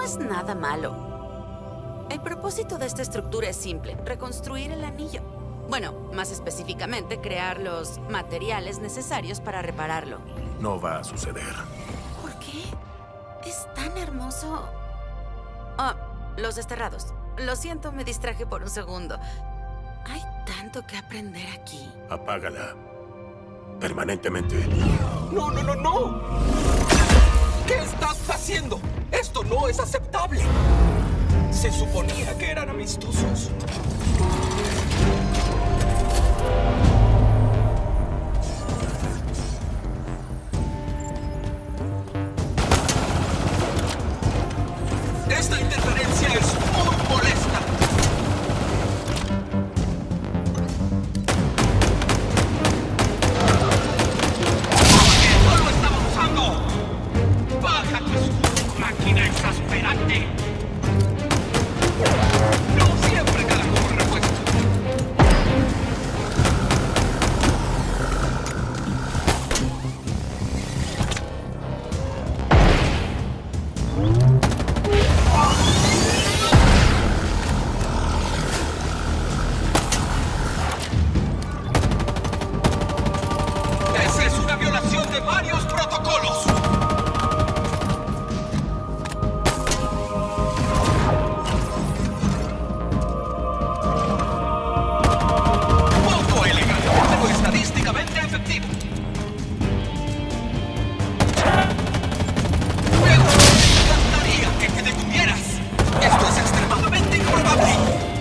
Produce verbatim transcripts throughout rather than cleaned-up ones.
es nada malo. El propósito de esta estructura es simple, reconstruir el anillo. Bueno, más específicamente, crear los materiales necesarios para repararlo. No va a suceder. ¿Por qué? Es tan hermoso. Oh, los desterrados. Lo siento, me distraje por un segundo. Hay tanto que aprender aquí. Apágala. Permanentemente. ¡No, no, no, no! ¿Qué estás haciendo? Esto no es aceptable. Se suponía que eran amistosos. Esta interferencia es muy molesta. ¡Eso lo estaba usando! ¡Baja tu escudo, máquina exasperante! ¡No siempre cada como repuesto! ¡Esa es una violación de varios protocolos! Poco elegante, pero estadísticamente efectivo. Me encantaría que te detuvieras. Esto es extremadamente improbable.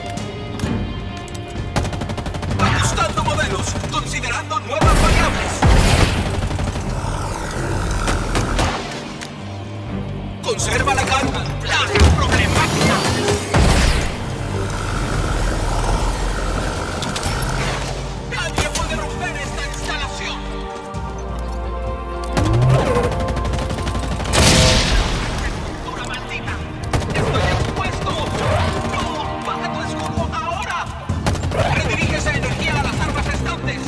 Ajustando modelos, considerando nuevas variables. Conserva la calma. Plaga problemática. Nadie puede romper esta instalación. ¡Estructura maldita! ¡Estoy expuesto! ¡No! ¡Baja tu escudo ahora! ¡Redirige esa energía a las armas restantes!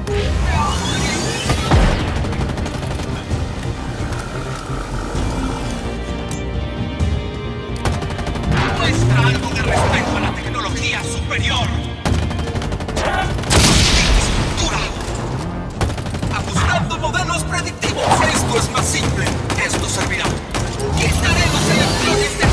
Muestra algo de respeto a la tecnología superior. Estructura. Ajustando modelos predictivos. Esto es más simple. Esto servirá. Quitaré los electrones de